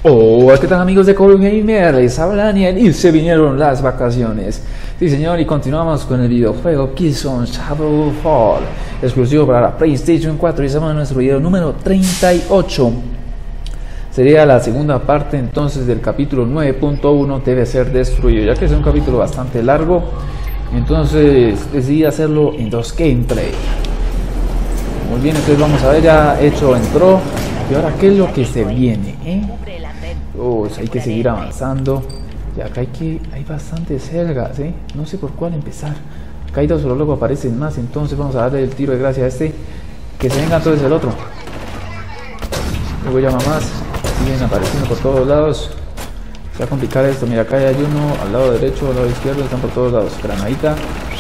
Hola, ¿qué tal amigos de Call Gamer? Les habla Daniel y se vinieron las vacaciones. Sí señor, y continuamos con el videojuego Killzone Shadowfall, exclusivo para la PlayStation 4, y estamos en nuestro video número 38. Sería la segunda parte entonces del capítulo 9.1, debe ser destruido, ya que es un capítulo bastante largo. Entonces decidí hacerlo en dos gameplay. Muy bien, entonces vamos a ver, ya hecho entró. Y ahora, ¿qué es lo que se viene? Hay que seguir avanzando. Y acá hay bastantes celgas, no sé por cuál empezar. Acá hay dos, pero luego aparecen más. Entonces vamos a darle el tiro de gracia a este. Que se venga entonces el otro. Luego llama más. Siguen apareciendo por todos lados. Se va a complicar esto. Mira, acá hay uno al lado derecho, al lado izquierdo. Están por todos lados. Granadita.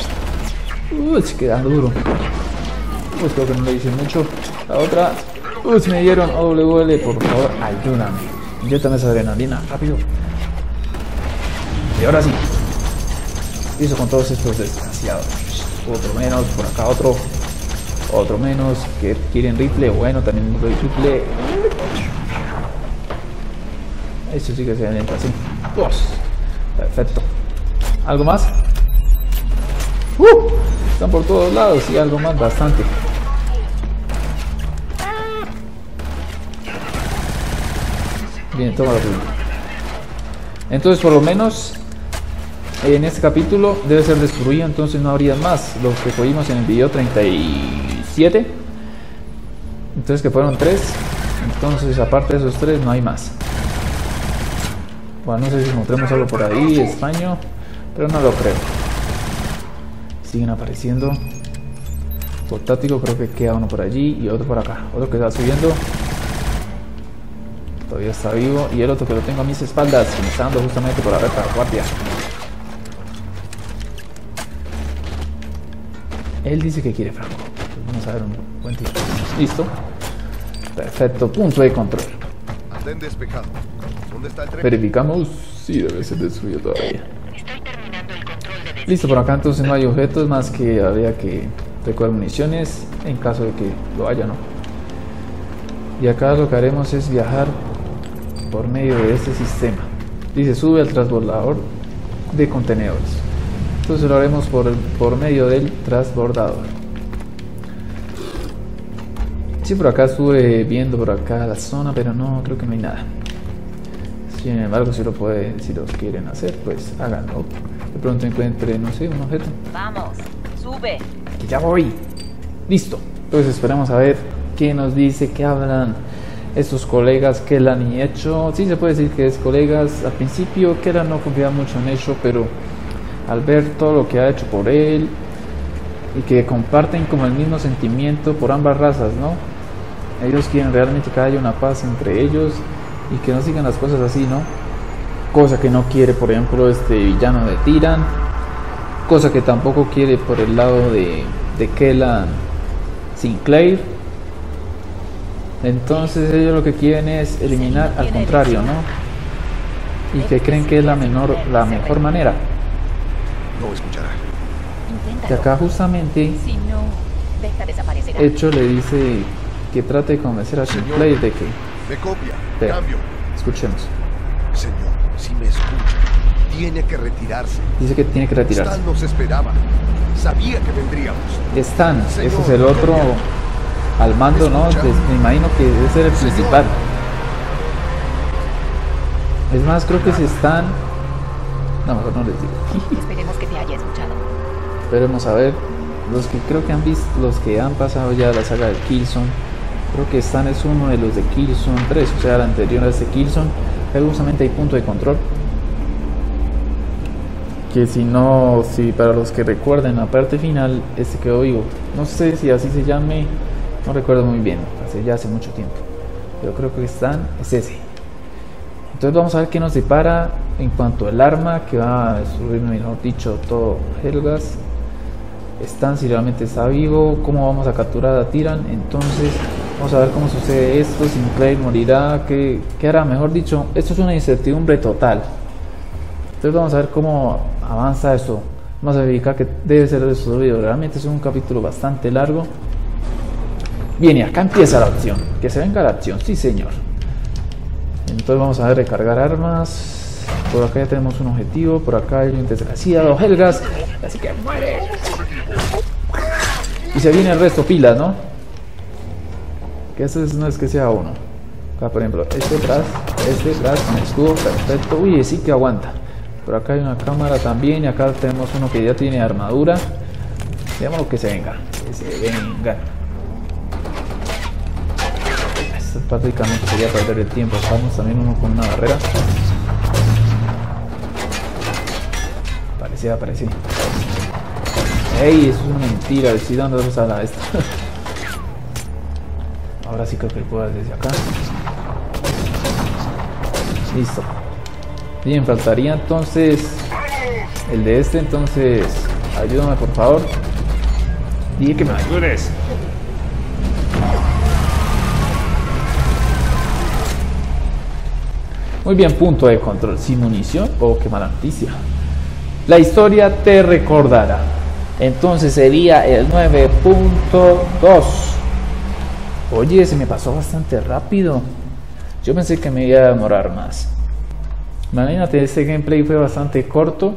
Queda duro. Creo que no le hice mucho. La otra. Me dieron AWL, por favor, ayúdame. Inyéctame esa adrenalina, rápido. Y ahora sí. Hizo con todos estos desgraciados. Otro menos, por acá otro. Otro menos, que quieren rifle. Bueno, también doy rifle. Esto sí que se entra así. Perfecto. ¿Algo más? Están por todos lados y algo más, bastante. Bien, toma la tuya. Entonces, por lo menos en este capítulo debe ser destruido, entonces no habría más. Los que cogimos en el video 37, entonces que fueron 3. Entonces, aparte de esos 3, no hay más. Bueno, no sé si encontremos algo por ahí, España, pero no lo creo. Siguen apareciendo. Portátil, creo que queda uno por allí y otro por acá. Otro que está subiendo. Todavía está vivo. Y el otro que lo tengo a mis espaldas, que me está dando justamente por la retaguardia. Él dice que quiere franco. Pues vamos a ver un buen tiro. Listo. Perfecto. Punto de control. Andén despejado. ¿Dónde está el tren? Verificamos. Sí, debe ser destruido todavía. Estoy terminando el control de Listo, por acá entonces no hay objetos más que habría que recoger municiones en caso de que lo haya, ¿no? Y acá lo que haremos es viajar por medio de este sistema. Dice, sube al transbordador de contenedores. Entonces lo haremos por medio del transbordador. Sí, por acá estuve viendo por acá la zona, pero no, creo que no hay nada. Sin embargo, si los quieren hacer, pues háganlo. De pronto encuentre, no sé, un objeto. Vamos, sube. Que ya voy. Listo. Entonces esperamos a ver qué nos dice, qué hablan estos colegas que la han hecho. Sí se puede decir que es colegas. Al principio Kellan no confiaba mucho en eso, pero al ver todo lo que ha hecho por él y que comparten como el mismo sentimiento por ambas razas, ¿no? Ellos quieren realmente que haya una paz entre ellos y que no sigan las cosas así, ¿no? Cosa que no quiere, por ejemplo, este villano de Tyran, cosa que tampoco quiere por el lado de Kellan Sinclair. Entonces ellos lo que quieren es eliminar al contrario, ¿no? Y que creen que es la mejor manera. No escuchará. Que acá justamente Si no, deja desaparecer. Hecho le dice que trate de convencer a Sinclair de que... Me copia. Espera, Cambio. escuchemos. Señor, si me escucha, tiene que retirarse. Dice que tiene que retirarse. Stan nos esperaba. Sabía que vendríamos. Stan, ese es el otro al mando, ¿no? Me imagino que debe ser el principal. Es más, creo que es Stan. No, mejor no les digo. Esperemos que te haya escuchado. Esperemos a ver. Los que creo que han visto, los que han pasado ya la saga de Killzone, creo que Stan es uno de los de Killzone 3, o sea, el anterior a este Killzone. Pero justamente hay punto de control. Que si para los que recuerden la parte final, este quedó vivo. No sé si así se llame, no recuerdo muy bien, hace mucho tiempo. Pero creo que Stan es ese. Entonces vamos a ver qué nos depara en cuanto al arma, que va a destruir, mejor dicho, todo Helghast. Stan si realmente está vivo, cómo vamos a capturar a Tyran. Entonces vamos a ver cómo sucede esto. Sinclair morirá, ¿qué hará? Mejor dicho, esto es una incertidumbre total. Entonces vamos a ver cómo avanza esto. Vamos a verificar que debe ser destruido. Realmente es un capítulo bastante largo. Bien, y acá empieza la acción. Que se venga la acción, sí señor. Entonces vamos a ver, recargar armas. Por acá ya tenemos un objetivo. Por acá hay un desgraciado Helgas. Así que muere. Y se viene el resto pilas, ¿no? Que eso no es que sea uno. Acá por ejemplo, este detrás con escudo, perfecto. Uy, sí que aguanta. Por acá hay una cámara también. Y acá tenemos uno que ya tiene armadura. Digamos que se venga. Que se venga. Esto prácticamente sería perder el tiempo. Estamos también uno con una barrera. Apareció. Ey, eso es una mentira. Le estoy dando dos a esta. Ahora sí creo que lo puedo hacer desde acá. Listo. Bien, faltaría entonces el de este. Entonces, ayúdame por favor. Dije que me ayudes. Muy bien, punto de control. Sin munición. Oh, qué mala noticia. La historia te recordará. Entonces sería el 9.2. Oye, se me pasó bastante rápido. Yo pensé que me iba a demorar más. Imagínate, este gameplay fue bastante corto.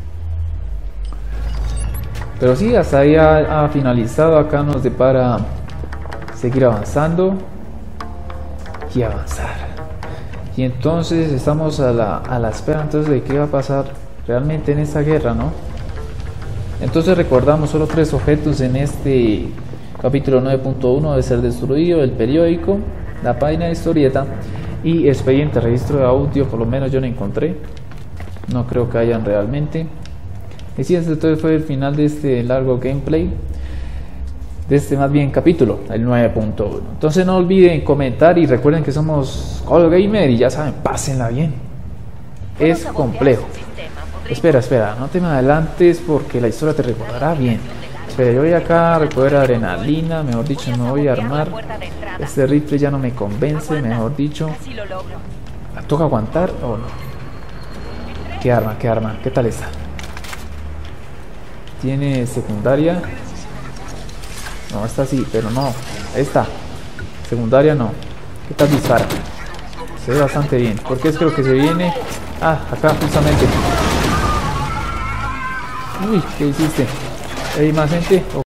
Pero sí, hasta ahí ha finalizado. Acá nos depara seguir avanzando y avanzar. Y entonces estamos a la espera entonces de qué va a pasar realmente en esta guerra, ¿no? Entonces recordamos solo 3 objetos en este capítulo 9.1: debe ser destruido el periódico, la página de historieta y expediente, registro de audio. Por lo menos yo no encontré, no creo que hayan realmente. Y sí, este entonces fue el final de este largo gameplay, de este más bien capítulo, el 9.1. Entonces no olviden comentar y recuerden que somos Call Gamer y ya saben, pásenla bien. Es complejo. Espera, no te me adelantes porque la historia te recordará bien. Espera, yo voy acá a recoger adrenalina, mejor dicho, me voy a armar. Este rifle ya no me convence, mejor dicho. ¿Toca aguantar o no? ¿Qué arma? ¿Qué tal está? ¿Tiene secundaria? No, esta sí, pero no. Esta. Secundaria no. ¿Qué tal dispara? Se ve bastante bien. Porque es que lo que se viene... Ah, acá justamente. Uy, ¿qué hiciste? ¿Hay más gente?